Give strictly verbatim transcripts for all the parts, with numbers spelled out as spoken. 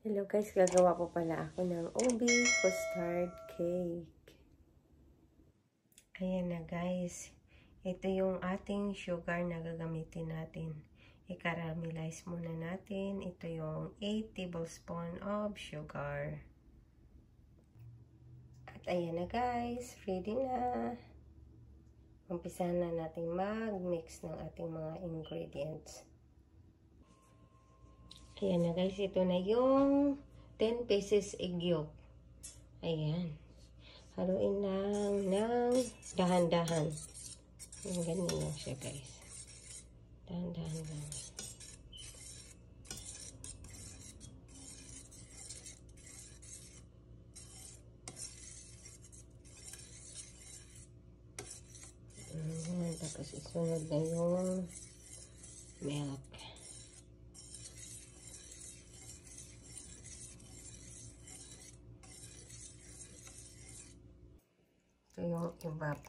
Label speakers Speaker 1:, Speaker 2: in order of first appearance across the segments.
Speaker 1: Hello guys, gagawa po pala ako ng ubi custard cake. Ayan na guys. Ito yung ating sugar na gagamitin natin. I-caramelize muna natin. Ito yung eight tablespoons of sugar. At ayan na guys, ready na. Umpisahan na natin mag-mix ng ating mga ingredients. Ayan na guys, ito na yung ten pieces egg yolk. Ayan. Haluin lang ng dahan-dahan. Ganyan lang siya guys. Dahan-dahan lang. Ayan. Tapos isunod na yung milk. Ito yung ibap.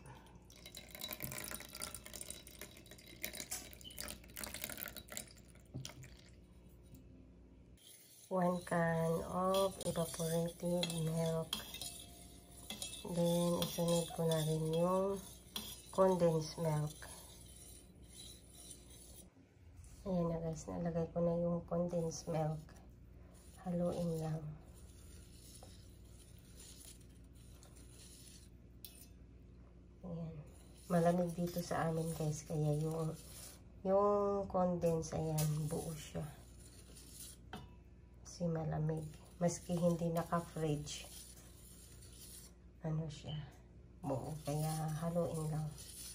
Speaker 1: One can of evaporated milk. Then, isunod ko na rin yung condensed milk. Ayan na guys, nalagay ko na yung condensed milk. Haluin lang. Ayan. Malamig dito sa amin guys, kaya yung yung condense, ayan, buo siya. Kasi malamig. Maski hindi naka-fridge, ano siya, buo. Kaya haluin lang.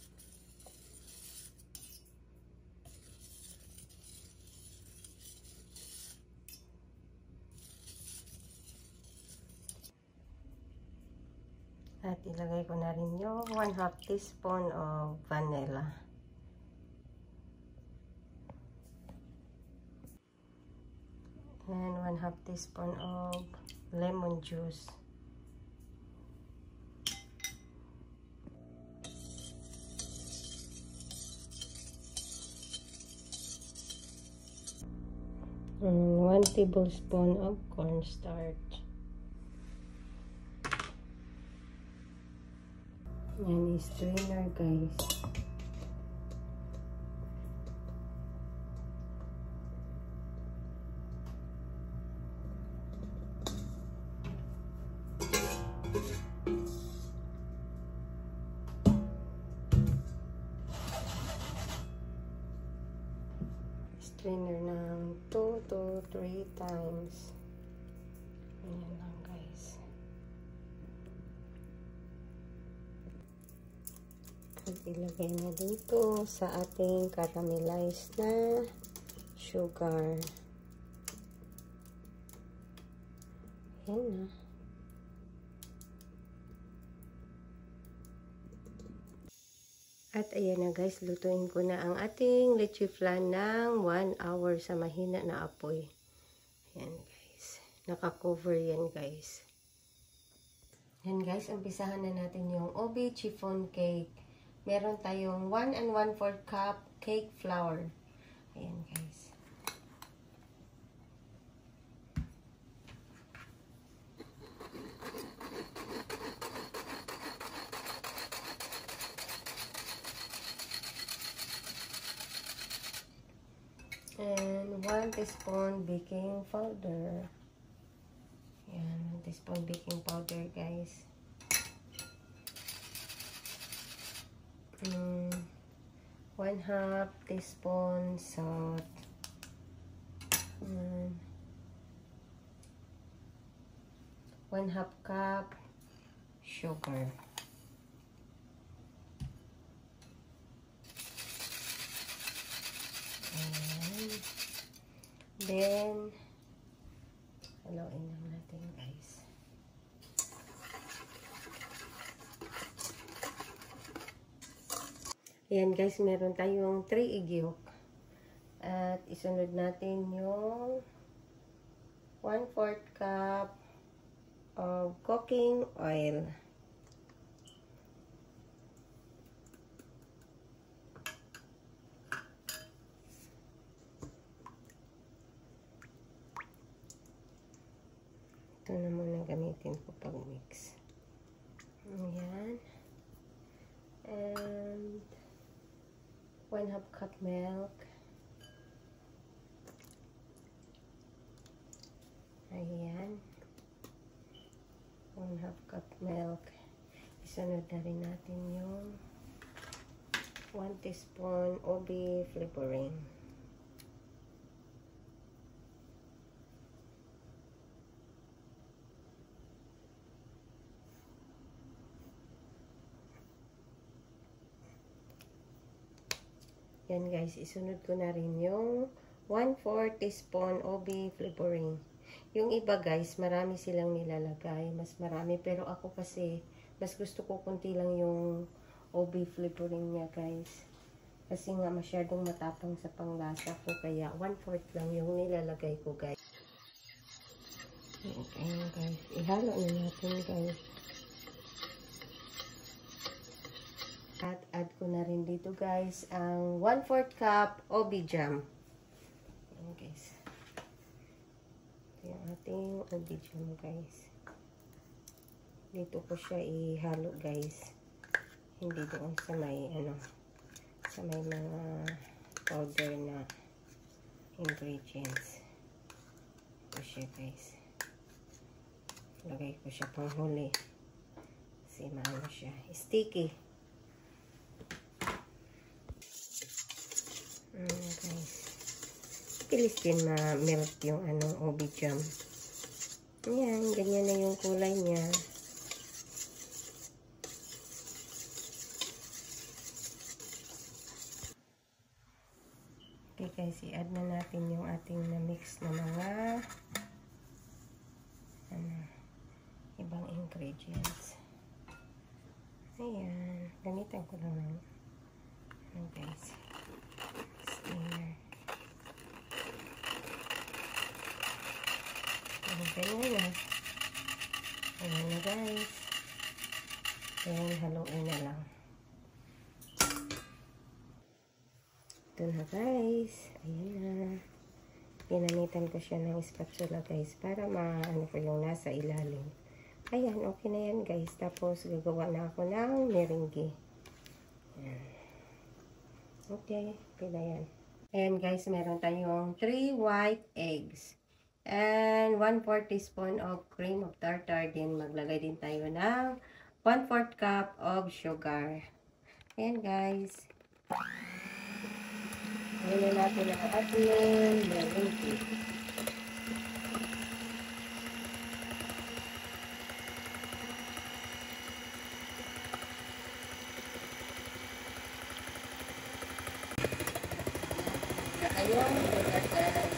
Speaker 1: At ilagay ko na rin yung one half teaspoon of vanilla. And one half teaspoon of lemon juice. And one tablespoon of cornstarch. Yan is strainer guys. Strainer ng two to three times. Ayan lang guys. At ilagay na dito sa ating caramelized na sugar. Ayan na. At ayan na guys, lutuin ko na ang ating leche flan ng one hour sa mahina na apoy. Ayan guys. Naka-cover yan guys. Ayan guys, umpisahan na natin yung ube chiffon cake. Meron tayong one and one fourth cup cake flour. Ayan guys. And one teaspoon baking powder. Ayan, one teaspoon baking powder guys. Mm, one half teaspoon salt. Mm, one half cup sugar. And then haluin lang natin guys. Ayan guys, meron tayong three egg yolk. At isunod natin yung one fourth cup of cooking oil. Ito na muna gamitin ko pag mix. Ayan. And one half cup milk. Ayan. One half cup milk. Isunod na rin natin yung one teaspoon O B flavoring. Yan guys, isunod ko na rin yung one fourth teaspoon O B flavoring. Yung iba guys, marami silang nilalagay. Mas marami. Pero ako kasi, mas gusto ko kunti lang yung O B flavoring niya guys. Kasi nga masyadong matapang sa panglasa ko. Kaya one fourth lang yung nilalagay ko guys. Okay guys. Ihalo na natin guys. At add ko na rin dito guys ang one fourth cup O B jam. Ayan guys. Ito yung ating O B jam guys. Dito ko siya ihalo guys. Hindi doon sa may ano, sa may mga powder na ingredients. Ito siya guys. Lagay ko siya pang huli. Kasi maano siya. Sticky. Mm, guys. Pilis din ma-melt yung ano, O B jam. Ayan, ganyan na yung kulay niya. Okay guys, i-add na natin yung ating na-mix na mga ano, ibang ingredients. Ayan, gamitan ko lang ng ano guys, steamer. Ganyan na. Ayan na guys. Ayan, haluin na lang. Ito na guys. Ayan na. Ginamitan ko siya ng spatula guys para maano ko yung nasa ilalim. Ayan, okay na yan guys. Tapos gagawa na ako ng meringue. Ayan. Okay, okay na yan. Ayan guys, meron tayong three white eggs. And one fourth teaspoon of cream of tartar. Then maglagay din tayo ng one fourth cup of sugar. Ayan guys. Ayan na natin ang ating meringue. Ayan, sugar guys.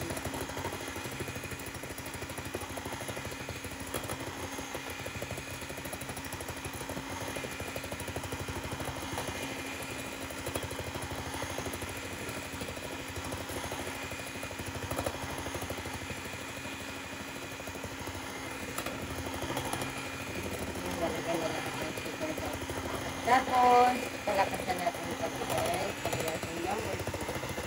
Speaker 1: Tapos, palakasan natin ito guys. Pagyan natin number two.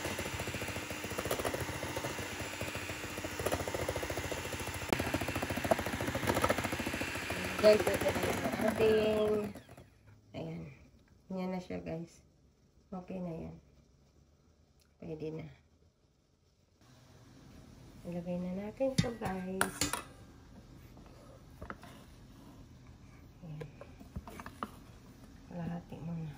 Speaker 1: Guys, ito na yung ating, ayan. Yan na siya guys. Okay na yan. Pwede na. Ilagay na natin ito guys. Lahati muna.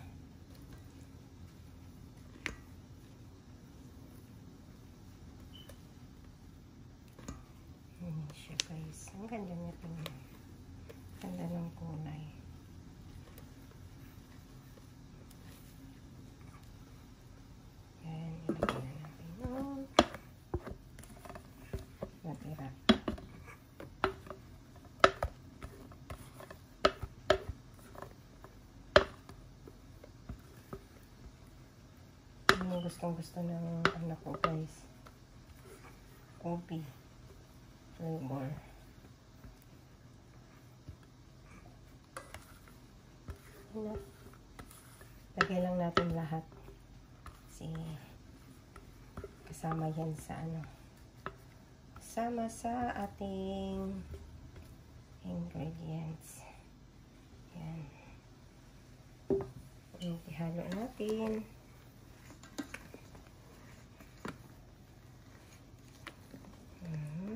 Speaker 1: Ayan siya guys. Ang ganda niya ito. Ganda ng kulay. Ayan, ilagay na natin yung natira. Yung gustong gusto ng anak ko guys, O B flavor. Ano? Lagay lang natin lahat kasi kasama yan sa ano, kasama sa ating ingredients. Yan. Ihalo natin. Hmm.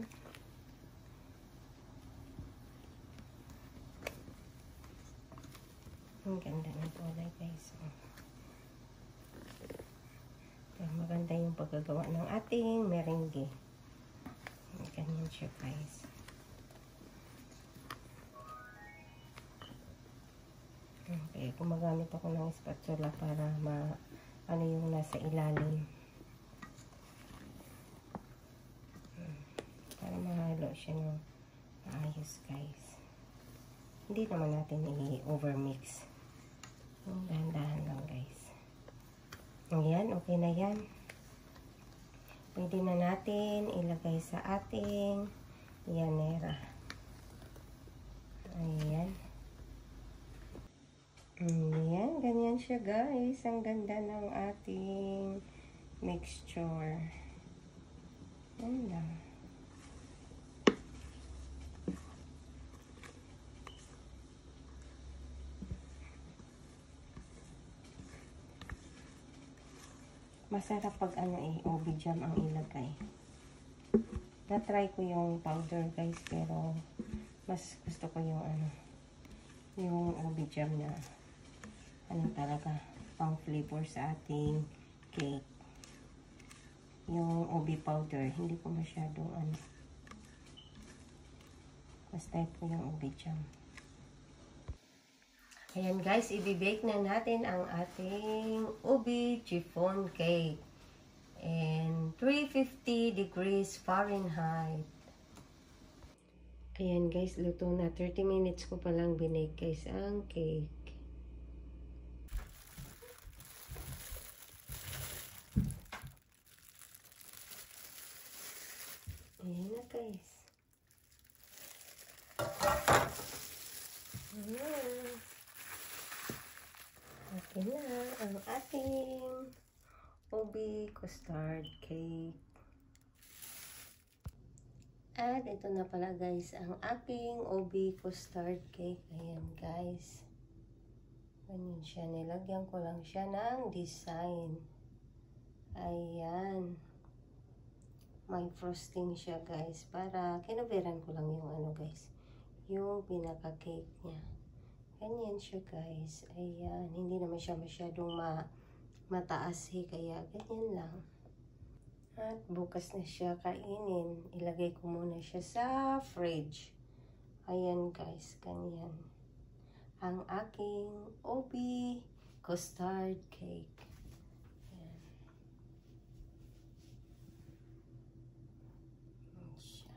Speaker 1: Ang ganda ng kulay, guys. Maganda yung paggagawa ng ating merengue. Ganyan siya, guys. Okay, gumagamit ako ng spatula para ma ano yung nasa ilalim. Para mahalo siya ng maayos, guys. Hindi naman natin i-overmix. Dahan-dahan lang, guys. Ayan, okay na yan. Pwede na natin ilagay sa ating yanera. Ayan. Ayan, ganyan siya, guys. Ang ganda ng ating mixture. Ayan lang. Masarap pag ano eh, obi jam ang ilagay. Na-try ko yung powder, guys, pero mas gusto ko yung ano, yung obi jam na ano talaga, pang flavor sa ating cake. Yung obi powder, hindi ko masyadong ano. Mas type ko yung obi jam. Ayan, guys, i-bake na natin ang ating ubi chiffon cake. And three fifty degrees Fahrenheit. Ayan, guys, luto na. thirty minutes ko palang binake, guys, ang cake. Ayan na, guys. Ayan. Okay na ang ating ubi custard cake. At ito na pala, guys, ang aking ubi custard cake. Ayan, guys. Ganyan siya. Nilagyan ko lang siya ng design. Ayan. May frosting siya, guys. Para kinaberan ko lang yung ano, guys. Yung pinaka-cake niya. Ganyan siya, guys. Ayan. Hindi naman siya masyadong ma mataas eh. Kaya ganyan lang. At bukas na siya kainin. Ilagay ko muna siya sa fridge. Ayan, guys. Ganyan. Ang aking ubi custard cake. Ayan. Ayan siya.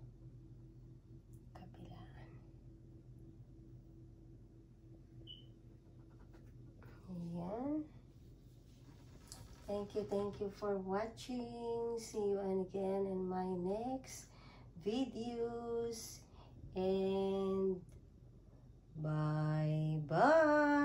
Speaker 1: Kabilaan. Ayan. Thank you, thank you for watching. See you again in my next videos. And bye-bye.